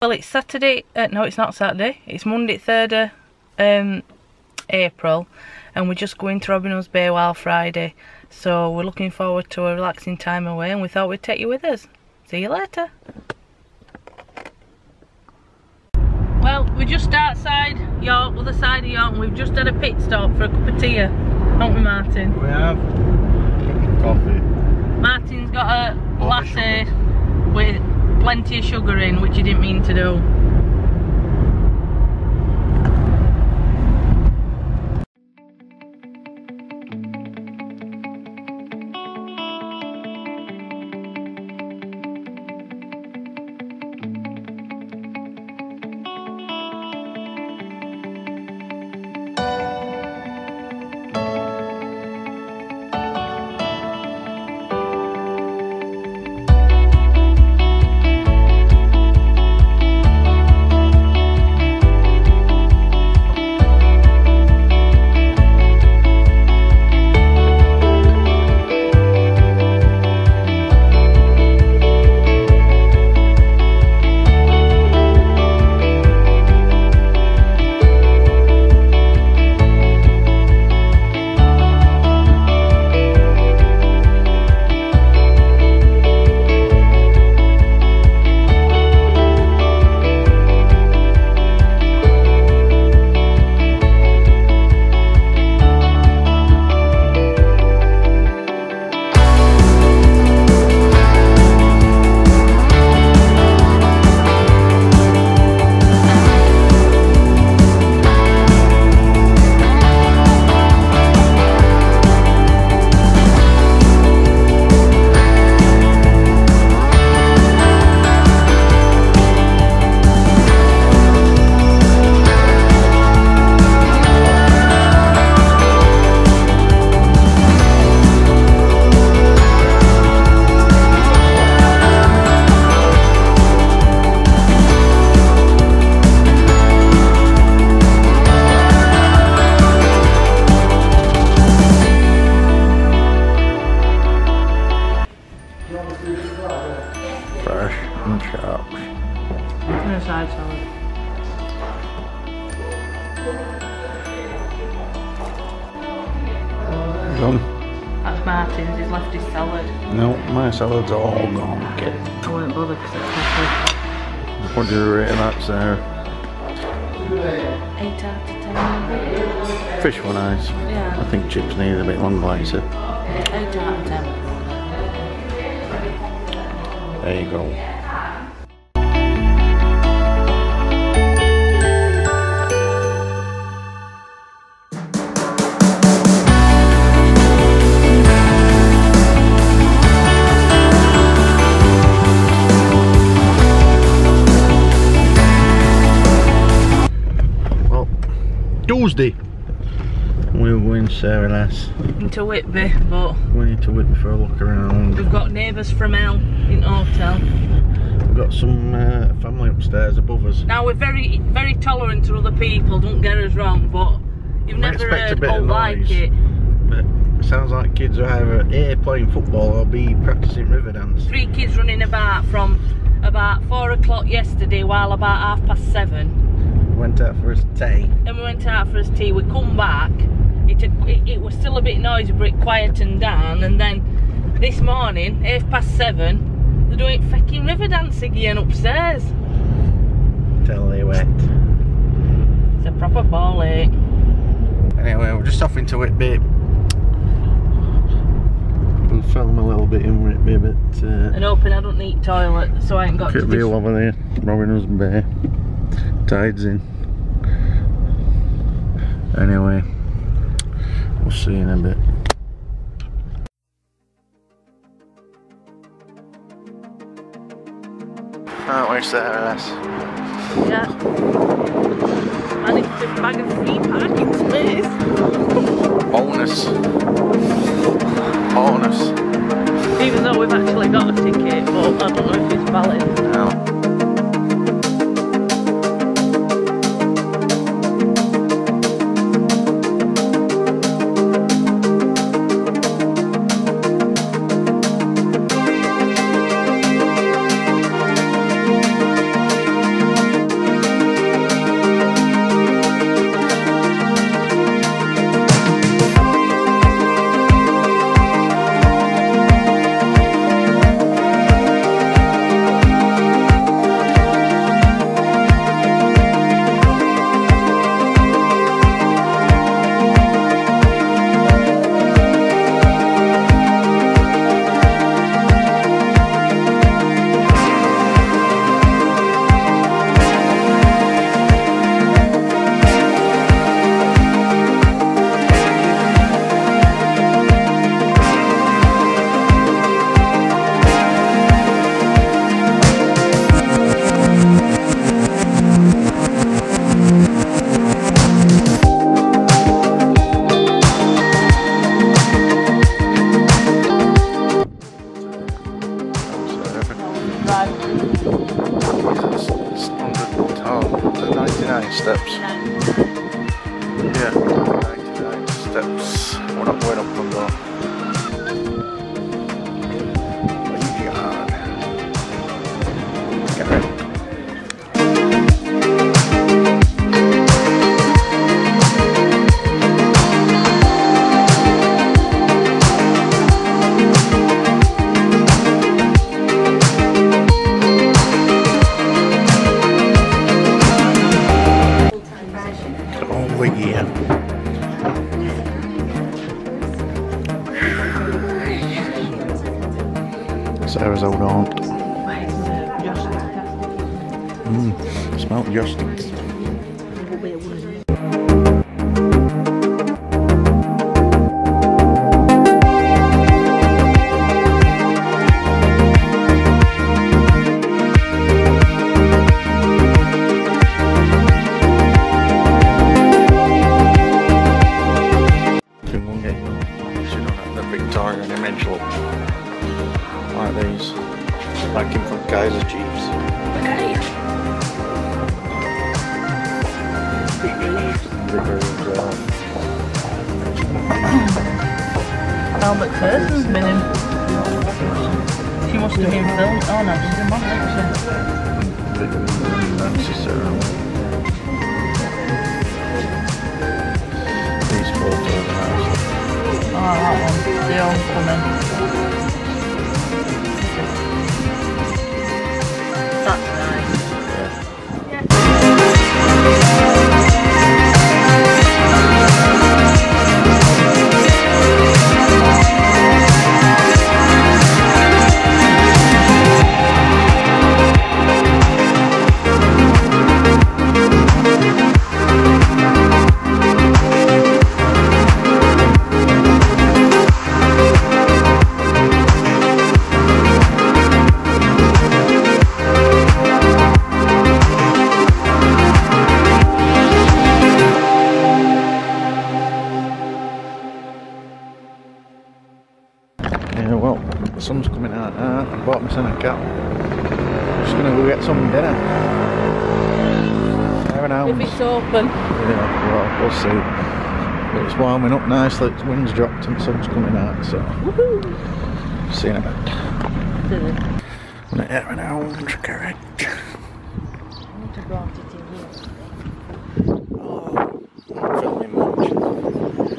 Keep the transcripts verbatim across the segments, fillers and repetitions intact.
Well, it's Saturday, uh, no it's not Saturday, it's Monday third of um, April, and we're just going to Robin Hoods Bay While Friday, so we're looking forward to a relaxing time away and we thought we'd take you with us. See you later. Well, we're just outside York, other side of York, and we've just had a pit stop for a cup of tea, haven't we, Martin? We have. Coffee. Martin's got a latte with plenty of sugar in, which he didn't mean to do. Fresh and sharp. And a side salad. Done. That's Martin's, he's left his salad. No, my salad's all gone. Kid. I won't bother because it's coffee. What do you rate that, Sarah? eight out of ten. Fish were nice. Yeah. I think chips need a bit longer, like you said. eight out of ten. There you go. Well, Tuesday. We're going Sarah Lass. Into Whitby, but We need to Whitby for a look around. we've got neighbours from hell in hotel. We've got some uh, family upstairs above us. Now we're very, very tolerant to other people. Don't get us wrong, but you've We never expect a heard bit all of like noise. it. But it sounds like kids are either A, playing football, or B, practicing river dance. Three kids running about from about four o'clock yesterday, while about half past seven. Went out for his tea. Then we went out for his tea. We come back. It, had, it, it was still a bit noisy, but it quietened down. And then this morning, half past seven, they're doing fucking river dance again upstairs. Till they wet. It's a proper ball ache. Anyway, we're just off into Whitby. We'll film a little bit in Whitby, but uh, And hoping I don't need toilet, so I ain't got look to at real over there, Robin Hoods Bay. Tide's in. Anyway, we'll see you in a bit. Aren't we, Sarah Lass? Yeah. Managed to bag a free parking space. Bonus. Bonus. Even though we've actually got a ticket, but I don't know if it's valid. No. five. It's oh, ninety-nine steps. Yeah, ninety-nine steps. We're not going up from there. Sarah's old aunt. Mmm, smell Justin's. Victorian image look like these, like in from Kaiser Chiefs. Okay. Al McPherson's been in. She must have been filmed. Oh no, she's in one, isn't Nancy Sarah. These photos are nice. Oh, that one, the homecoming. That's nice. Yeah, well, the sun's coming out now. I bought my son a cap. Just gonna go get some dinner. Seven hours. If it's open. Yeah, well, we'll see. But it's warming up nicely, the wind's dropped and the sun's coming out, so. Woohoo! See you in a bit. I'm gonna get an hour, correct. I want to go out to T V. Oh, I'm filming much.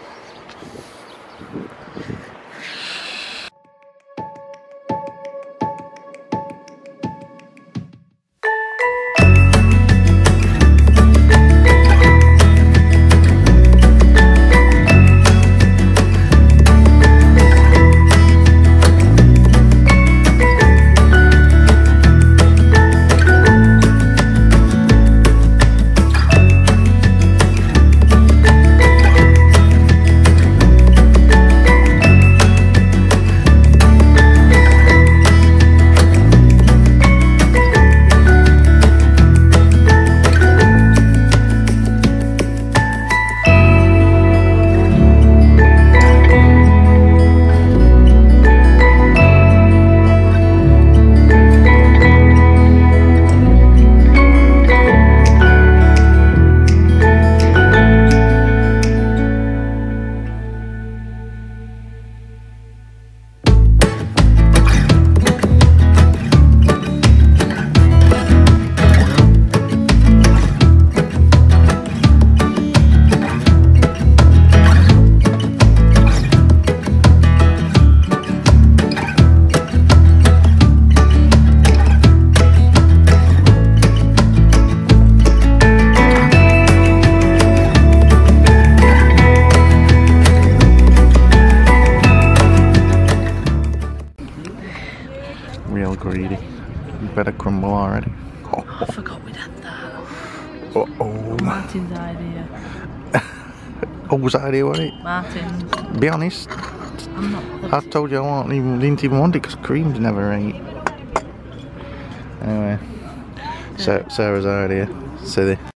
Real greedy. You better crumble already. Oh, I forgot we'd had that. oh, oh. Martin's idea. Whose idea was it? Martin's. Be honest. I'm not. I told you I won't even, didn't even want it because cream's never ate. Anyway, Sarah, Sarah's idea. Silly.